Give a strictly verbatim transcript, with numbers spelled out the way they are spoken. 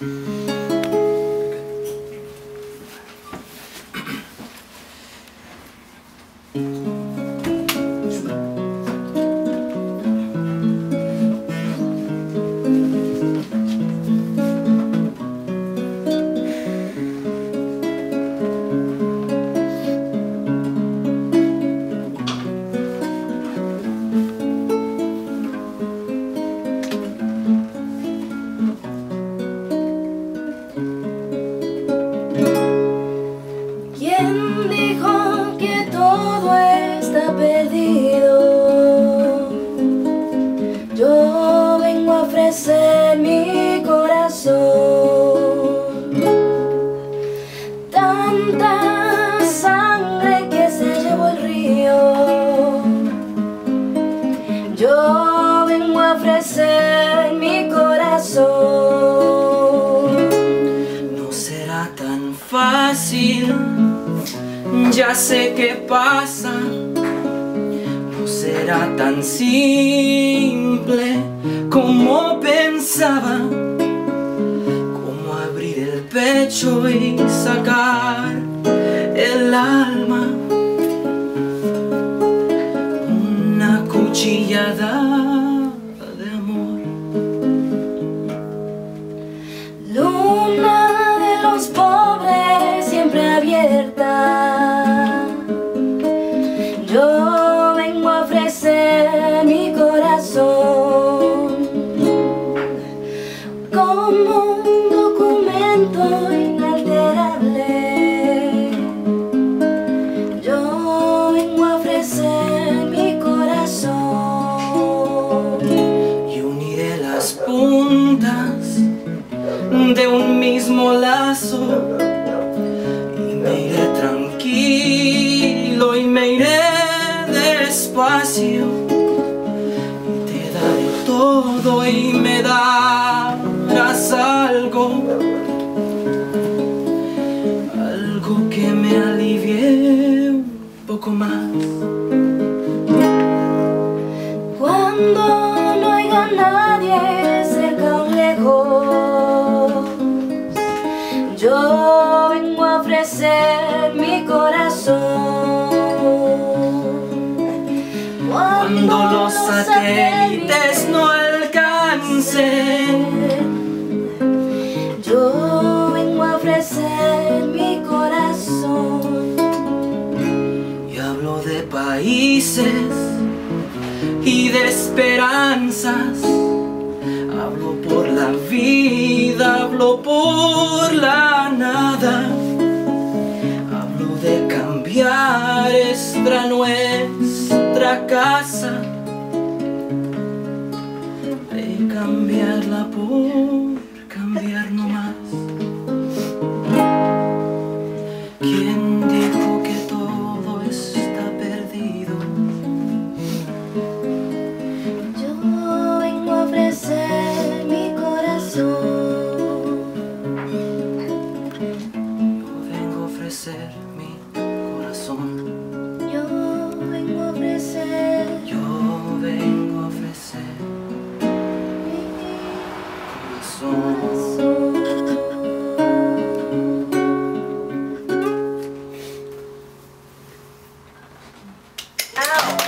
Yo vengo a ofrecer mi corazón. Tanta sangre que se llevó el río. Yo vengo a ofrecer mi corazón. No será tan fácil, ya sé qué pasa. No será tan simple como pensaba, como abrir el pecho y sacar el alma. Una cuchillada de amor. Luna de los pobres siempre abierta. Yo vengo a ofrecer mi corazón como un documento inalterable. Yo vengo a ofrecer mi corazón Y uniré las puntas de un mismo lazo, y me iré tranquilo y me iré despacio, y te daré todo y me darás algo, algo que me alivie un poco más. cuando no haya nadie cerca o lejos. Yo vengo a ofrecer mi corazón. Cuando los satélites no alcancen, yo vengo a ofrecer mi corazón. y hablo de países y de esperanzas. Hablo por la vida, hablo por la nada. Hablo de cambiar esta nuestra casa, de cambiarla por cambiar no más. ¿Quién dijo que todo está perdido? Yo vengo a ofrecer mi corazón. Yo vengo a ofrecer mi corazón. Yo vengo a ofrecer Yo vengo a ofrecer mi corazón. corazón. Ow.